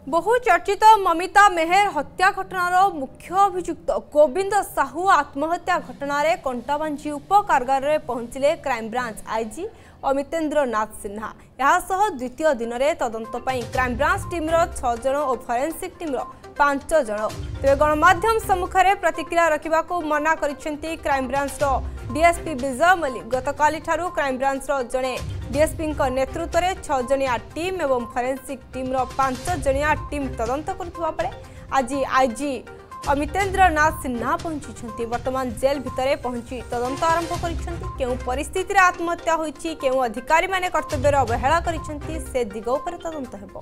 बहु चर्चित ममिता मेहर हत्या घटनार मुख्य अभियुक्त गोविंद साहू आत्महत्या घटना कंटाबांझी उपकारागार में पहुंचले क्राइमब्रांच आईजी अमितेन्द्र नाथ सिन्हा। यह द्वितीय दिन में तदंत क्राइमब्रांच टीम 6 जन और फॉरेंसिक टीम 5 जन। तेज गणमाध्यम सम्मुखें प्रतिक्रिया रखा मना कर क्राइमब्रांच डीएसपी विजय मल्लिक। गतकाली क्राइमब्रांच जड़े डीएसपी नेतृत्व में 6 जनिया टीम और फॉरेंसिक टीम 5 जनिया टीम तदंत कर आज आईजी अमितेन्द्र नाथ सिन्हा पहुंची वर्तमान जेल भितर पहुंची तदंत आरंभ कर परिस्थिति आत्महत्या होती केउ अधिकारी माने कर्तव्य अवहेला से दिग उपर तदंत हेबो।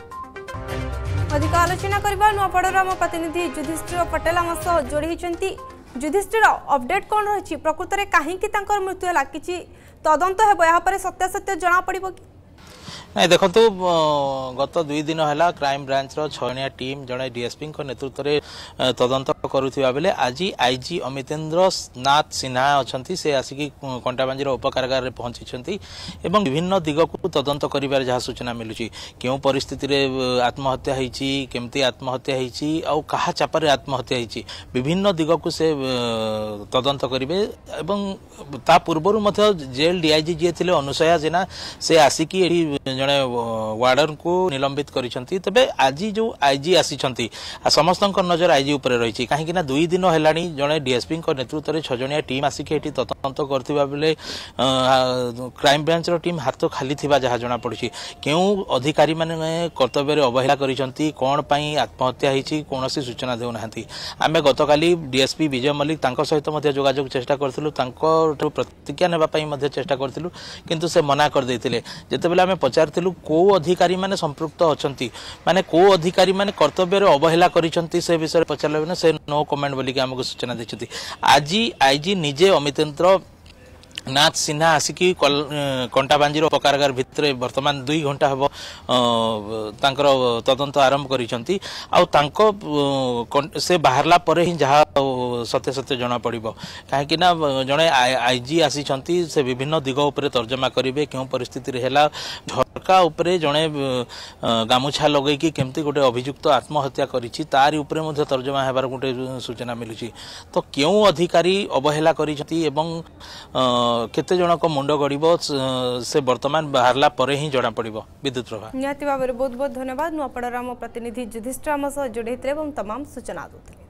अधिक आलोचना करबा नुआपड़ार आम प्रतिनिधि युधिष्ठिर पटेल आम सह जोड़ी युधिष्ठिर अपडेट कौन रही प्रकृत में कहीं मृत्यु है कि तदंत हेबो या पर सत्यासत्य जना पड़िबो कि नहीं देखो तो गत 2 दिन है क्राइम ब्रांच 6 जनिया टीम जड़े डीएसपी नेतृत्व में तदंत करुवा बेले आज आईजी अमितेन्द्र नाथ सिन्हा अच्छा से आसिकी कंटाबांझीर उपकारागार में पहुंची एवं विभिन्न दिग को तदंत कर जहाँ सूचना मिलूँ क्यों परिस्थिति आत्महत्या केमती आत्महत्या क्या चापर आत्महत्या विभिन्न दिग को से तदंत करेंगे ता पूर्व जेल डीआईजी जी थे अनुसया जेना से आसिकी जड़े वार्डन को निलंबित करिसेंती। तबे आज जो आईजी आसी समस्त नजर आईजी उपर रही कहीं 2 दिन है जड़े डीएसपी नेतृत्व में 6 जनिया टीम आसिक तदंत करथिबा बेले क्राइम ब्रांच टीम हाथ खाली थिबा जहाँ जना पड़ी क्यों अधिकारी माने कर्तव्य अवहेला करिसेंती कौन पाई आत्महत्या होती कौन सूचना देना आम गतकाली डीएसपी विजय मल्लिक सहित जोगाजोग चेष्टा करूँ प्रतिक्रिया नापी चेष्टा करूँ किंतु से मना कर देते जितेबाला आम पचार को अधिकारी माने संपृक्त अच्छा माने को अधिकारी माने कर्तव्य अवहेला करिसेंती से विषय पचारे से नो कमेंट बोलिक आमको सूचना देते। आज आईजी निजे अमितेन्द्र नाथ सिन्हा आसिकी कंटाबांझीर उपकारागार भितर वर्तमान 2 घंटा हम तदंत आरंभ करिसेंती से बाहरला परे ही जहाँ सत्य सत्य जना पड़िबो कहीं जड़े आईजी आसी से विभिन्न दिग उपर तर्जमा करेंगे क्यों परिस्थिति है झरका उपरे जड़े गामुछा लगे केमती गोटे अभियुक्त आत्महत्या करिछि तारि उपरे तर्जमा हेबार गोटे सूचना मिलूँ तो क्यों अधिकारी अवहेला करिसेंती एवं केते जनक मुंड गड़ब से वर्तमान बाहरला परे ही जना पड़िबो। विद्युत प्रभा निहाती भाव बहुत बहुत धन्यवाद नुआपड़ार आम प्रतिनिधि युधिष्ठिर आम सह जोड़े तमाम सूचना देते।